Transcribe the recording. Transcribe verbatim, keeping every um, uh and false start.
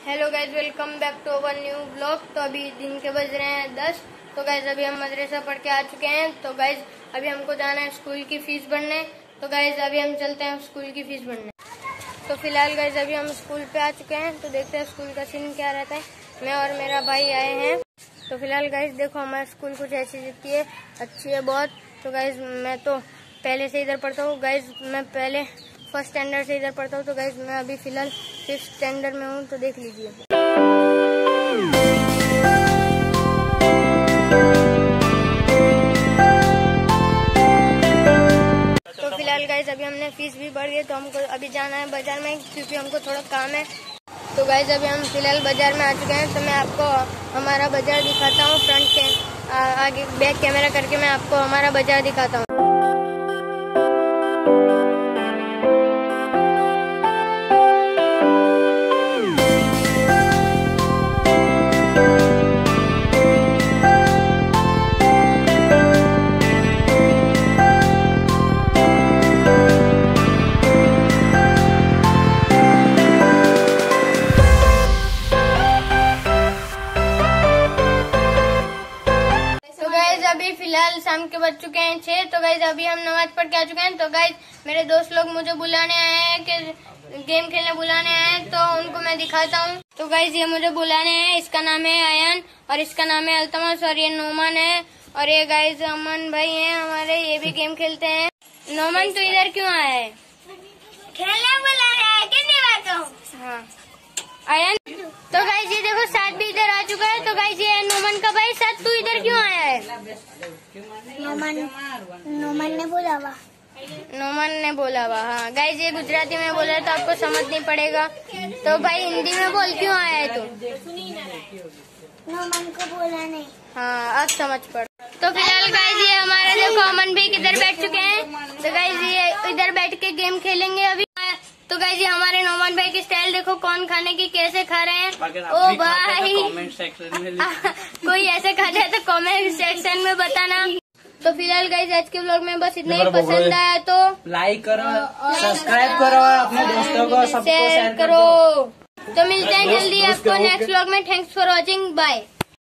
Hello guys, welcome back to our new blog. तो अभी दिन के बज रहे हैं दस। तो गाइज अभी हम मदरसा पढ़ के आ चुके हैं। तो गाइज अभी हमको जाना है स्कूल की फीस भरने। तो गाइज अभी हम चलते हैं स्कूल की फीस भरने। तो फिलहाल गाइज अभी हम स्कूल पे आ चुके हैं। तो देखते हैं स्कूल का सीन क्या रहता है। मैं और मेरा भाई आए हैं। तो फिलहाल गाइज देखो, हमारा स्कूल कुछ ऐसी दिखती है, अच्छी है बहुत। तो गाइज मैं तो पहले से इधर पढ़ता हूँ। गाइज मैं पहले फर्स्ट स्टैंडर्ड से इधर पढ़ता हूँ। तो गाइज मैं अभी फिलहाल फिफ्थ स्टैंडर्ड में हूँ। तो देख लीजिए। तो फिलहाल गाइज अभी हमने फीस भी भर गई। तो हमको अभी जाना है बाजार में, क्योंकि हमको थोड़ा काम है। तो गाइज अभी हम फिलहाल बाजार में आ चुके हैं। तो मैं आपको हमारा बाजार दिखाता हूँ। फ्रंट के आ, आगे बैक कैमरा करके मैं आपको हमारा बाजार दिखाता हूँ। अभी फिलहाल शाम के बज चुके हैं छह। तो गाइज अभी हम नमाज पढ़ के आ चुके हैं। तो गाइज मेरे दोस्त लोग मुझे बुलाने आए हैं कि गेम खेलने बुलाने आए हैं। तो उनको मैं दिखाता हूँ। तो गाइज ये मुझे बुलाने हैं। इसका नाम है आयन और इसका नाम है अल्तमस और ये नोमान है और ये गाइज अमन भाई हैं हमारे, ये भी गेम खेलते हैं। नोमान तो इधर क्यों आया है? खेलने बुलाने आया, कितनी बार कहूं? हाँ आयन। तो गाइज ये देखो, साथ भी इधर आ चुका है। तो गाइज ये नोमान का भाई, साथ तू इधर क्यों आया है? नोमान नोमान ने बोला हुआ नोमान ने बोला हुआ हाँ गाइज ये गुजराती में बोला तो आपको समझ नहीं पड़ेगा। तो भाई हिंदी में बोल, क्यों आया है तू? नोमान को बोला नहीं। हाँ अब समझ पड़। तो फिलहाल गाइज ये हमारे देखो अमन भी किधर बैठ चुके हैं। तो गाइज ये इधर बैठ के गेम खेलेंगे अभी। तो गाइज ये हमारे नोमान भाई की स्टाइल देखो, कौन खाने की कैसे खा रहे हैं। ओ भाई कमेंट सेक्शन में कोई ऐसे खा जाए तो कमेंट सेक्शन में बताना। तो फिलहाल गाइज आज के व्लॉग में बस इतना ही। पसंद आया तो लाइक करो, सब्सक्राइब करो और अपने दोस्तों को सबको शेयर करो। तो मिलते हैं जल्दी आपको नेक्स्ट व्लॉग में। Thanks for watching, bye.